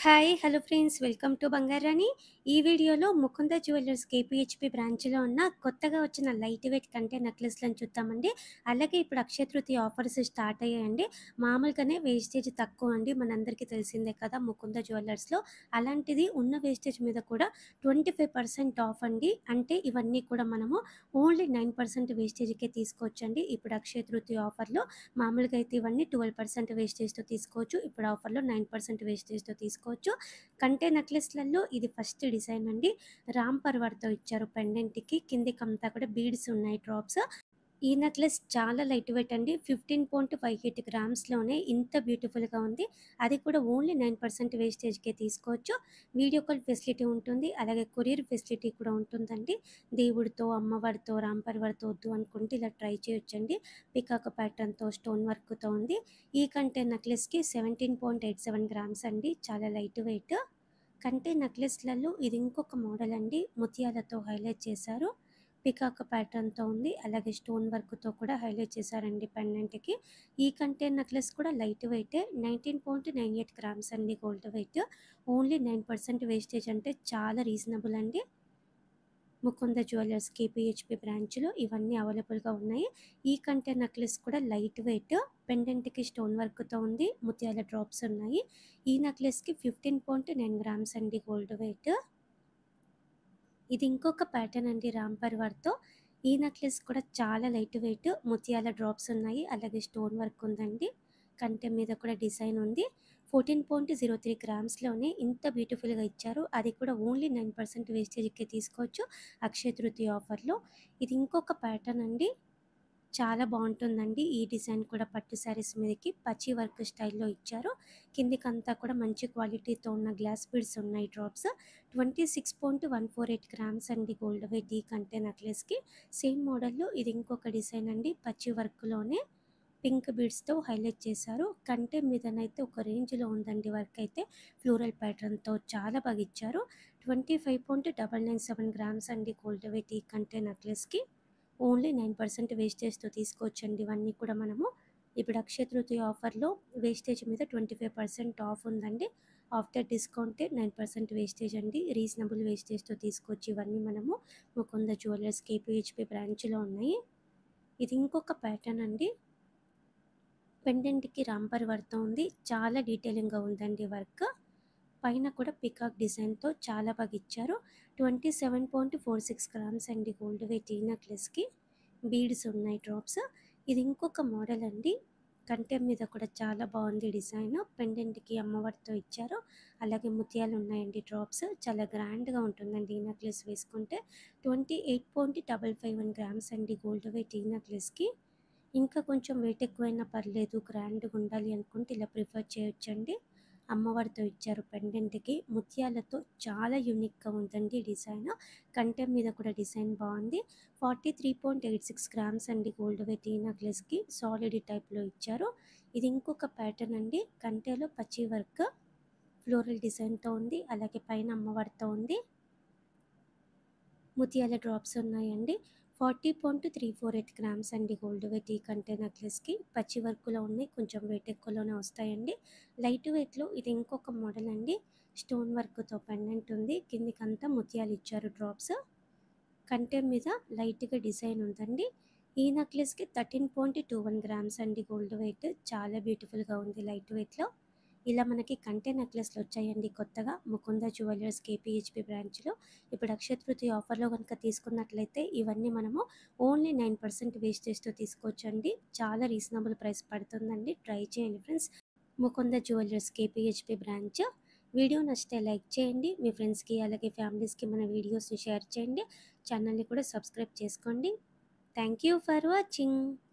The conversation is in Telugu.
Hi! Hello friends. Welcome to Bangarani. ఈ వీడియోలో ముకుంద జ్యువెల్లర్స్ కేపీహెచ్‌పీ బ్రాంచ్‌లో ఉన్న కొత్తగా వచ్చిన లైట్ వెయిట్ కంటే నెక్లెస్‌లను చూద్దామండి. అలాగే ఇప్పుడు అక్షయ తృతీయ ఆఫర్స్ స్టార్ట్ అయ్యాయండి. మామూలుగానే వేస్టేజ్ తక్కువ అండి. మనందరికీ తెలిసిందే కదా ముకుంద జ్యువెల్లర్స్‌లో. అలాంటిది ఉన్న వేస్టేజ్ మీద కూడా 25% ఆఫ్ అండి. అంటే ఇవన్నీ కూడా మనము ఓన్లీ 9% వేస్టేజ్‌కే తీసుకోవచ్చండి. ఇప్పుడు అక్షయ తృతీయ ఆఫర్‌లో మామూలుగా అయితే ఇవన్నీ 12% వేస్టేజ్‌తో తీసుకోవచ్చు. ఇప్పుడు ఆఫర్‌లో 9% వేస్టేజ్‌తో తీసుకోవచ్చు. కంటే నెక్లెస్‌లలో ఇది ఫస్ట్ డిజైన్ అండి. రామ్ పర్వర్‌తో ఇచ్చారు పెండెంట్‌కి. కిందికంతా కూడా బీడ్స్ ఉన్నాయి డ్రాప్స్. ఈ నెక్లెస్ చాలా లైట్ వెయిట్ అండి. 15.58 గ్రామ్స్‌లోనే ఇంత బ్యూటిఫుల్‌గా ఉంది. అది కూడా ఓన్లీ 9% వేస్టేజ్‌కే తీసుకోవచ్చు. వీడియో కాల్ ఫెసిలిటీ ఉంటుంది. అలాగే కొరియర్ ఫెసిలిటీ కూడా ఉంటుందండి. దేవుడితో, అమ్మవారితో, రామ్ పర్వర్‌తో వద్దు అనుకుంటే ఇలా ట్రై చేయొచ్చండి. పికాక్ ప్యాటర్న్‌తో, స్టోన్ వర్క్‌తో ఉంది. ఈ కంటే నెక్లెస్‌కి 17.87 గ్రామ్స్ అండి. చాలా లైట్ వెయిట్. కంటే నెక్లెస్‌లలో ఇది ఇంకొక మోడల్ అండి. ముత్యాలతో హైలైట్ చేశారు. పికాక్ ప్యాటర్న్‌తో ఉంది. అలాగే స్టోన్ వర్క్‌తో కూడా హైలైట్ చేశారండి పెండెంట్‌కి. ఈ కంటే నెక్లెస్ కూడా లైట్ వెయిటే. 19.98 గ్రామ్స్ అండి గోల్డ్ వెయిట్. ఓన్లీ 9% వేస్టేజ్ అంటే చాలా రీజనబుల్ అండి. ముకుంద జ్యువెల్లర్స్ కేపీహెచ్‌పీ బ్రాంచ్‌లో ఇవన్నీ అవైలబుల్‌గా ఉన్నాయి. ఈ కంటే నెక్లెస్ కూడా లైట్ వెయిట్. పెండెంట్‌కి స్టోన్ వర్క్‌తో ఉంది. ముత్యాల డ్రాప్స్ ఉన్నాయి. ఈ నెక్లెస్‌కి 15.9 గ్రామ్స్ అండి గోల్డ్ వెయిట్. ఇది ఇంకొక ప్యాటర్న్ అండి రామ్ పర్వర్‌తో. ఈ నెక్లెస్ కూడా చాలా లైట్ వెయిట్. ముత్యాల డ్రాప్స్ ఉన్నాయి. అలాగే స్టోన్ వర్క్ ఉందండి. కంటె మీద కూడా డిజైన్ ఉంది. 14.03 గ్రామ్స్‌లోనే ఇంత బ్యూటిఫుల్‌గా ఇచ్చారు. అది కూడా ఓన్లీ 9% వేస్టేజ్‌కే తీసుకోవచ్చు అక్షయ తృతీయ ఆఫర్‌లో. ఇది ఇంకొక ప్యాటర్న్ అండి. చాలా బావుంటుందండి. ఈ డిజైన్ కూడా పట్టు శారీస్ మీదకి పచ్చి వర్క్ స్టైల్‌లో ఇచ్చారు. కిందికంతా కూడా మంచి క్వాలిటీతో ఉన్న గ్లాస్ బీడ్స్ ఉన్నాయి డ్రాప్స్. 26.148 గ్రామ్స్ అండి గోల్డ్ వెయిట్ ఈ కంటే నెక్లెస్‌కి. సేమ్ మోడల్‌లో ఇది ఇంకొక డిజైన్ అండి. పచ్చి వర్క్‌లోనే పింక్ బీడ్స్‌తో హైలైట్ చేశారు. కంటే మీదనైతే ఒక రేంజ్‌లో ఉందండి వర్క్ అయితే. ఫ్లోరల్ ప్యాటర్న్‌తో చాలా బాగా ఇచ్చారు. 25.997 గ్రామ్స్ అండి గోల్డ్ వెయిట్ ఈ కంటే నెక్లెస్‌కి. ఓన్లీ 9% వేస్టేజ్‌తో తీసుకోవచ్చండి ఇవన్నీ కూడా మనము. ఇప్పుడు అక్షయ తృతీయ ఆఫర్‌లో వేస్టేజ్ మీద 25% ఆఫ్ ఉందండి. ఆఫ్టర్ డిస్కౌంటే 9% వేస్టేజ్ అండి. రీజనబుల్ వేస్టేజ్‌తో తీసుకోవచ్చు ఇవన్నీ మనము. ముకుంద జ్యువెల్లర్స్ కేపీహెచ్‌పీ బ్రాంచ్‌లో ఉన్నాయి. ఇది ఇంకొక ప్యాటర్న్ అండి. పెండెంట్‌కి రాంపర్ వర్క్‌తో ఉంది. చాలా డీటెయిలింగ్‌గా ఉందండి వర్క్. పైన కూడా పికాక్ డిజైన్‌తో చాలా బాగా ఇచ్చారు. 27.46 గ్రామ్స్ అండి గోల్డ్ వెయిట్ ఈ నెక్లెస్‌కి. బీడ్స్ ఉన్నాయి డ్రాప్స్. ఇది ఇంకొక మోడల్ అండి. కంటె మీద కూడా చాలా బాగుంది డిజైన్. పెండెంట్‌కి అమ్మవారితో ఇచ్చారు. అలాగే ముత్యాలు ఉన్నాయండి డ్రాప్స్. చాలా గ్రాండ్‌గా ఉంటుందండి ఈ నెక్లెస్ వేసుకుంటే. 28.551 గ్రామ్స్ అండి గోల్డ్ వెయిట్ ఈ నెక్లెస్‌కి. ఇంకా కొంచెం వెయిట్ ఎక్కువైనా పర్లేదు గ్రాండ్‌గా ఉండాలి అనుకుంటే ఇలా ప్రిఫర్ చేయొచ్చండి. అమ్మవారితో ఇచ్చారు పెండెంట్‌కి. ముత్యాలతో చాలా యూనిక్‌గా ఉందండి డిజైన్. కంటె మీద కూడా డిజైన్ బాగుంది. 43.86 గ్రామ్స్ అండి గోల్డ్ వెయిట్ ఈ నెక్లెస్‌కి. సాలిడ్ టైప్‌లో ఇచ్చారు. ఇది ఇంకొక ప్యాటర్న్ అండి. కంటెలో పచ్చి వర్క్ ఫ్లోరల్ డిజైన్‌తో ఉంది. అలాగే పైన అమ్మవారితో ఉంది. ముత్యాల డ్రాప్స్ ఉన్నాయండి. 40.348 గ్రామ్స్ అండి గోల్డ్ వెయిట్ ఈ కంటే నెక్లెస్‌కి. పచ్చి వర్క్‌లో ఉన్నాయి. కొంచెం వెయిట్ ఎక్కువలోనే వస్తాయండి. లైట్ వెయిట్‌లో ఇది ఇంకొక మోడల్ అండి. స్టోన్ వర్క్‌తో పెండెంట్ ఉంది. కిందికంతా ముత్యాలు ఇచ్చారు డ్రాప్స్. కంటె మీద లైట్‌గా డిజైన్ ఉందండి. ఈ నెక్లెస్‌కి 13.21 గ్రామ్స్ అండి గోల్డ్ వెయిట్. చాలా బ్యూటిఫుల్‌గా ఉంది లైట్ వెయిట్‌లో. ఇలా మనకి కంటె నెక్లెస్‌లు వచ్చాయండి కొత్తగా ముకుంద జ్యువెల్లర్స్ కేపీహెచ్‌పీ బ్రాంచ్‌లో. ఇప్పుడు అక్షయ తృతీయ ఆఫర్‌లో గనుక తీసుకున్నట్లయితే ఇవన్నీ మనము ఓన్లీ 9% వేస్టేజ్‌తో తీసుకోవచ్చండి. చాలా రీజనబుల్ ప్రైస్ పడుతుందండి. ట్రై చేయండి friends. Mukunda jewellers KPHB branch. Video నచ్చితే లైక్ చేయండి. మీ ఫ్రెండ్స్‌కి అలాగే ఫ్యామిలీస్‌కి మన వీడియోస్‌ని షేర్ చేయండి. ఛానల్‌ని కూడా సబ్స్క్రైబ్ చేసుకోండి. Thank you for watching.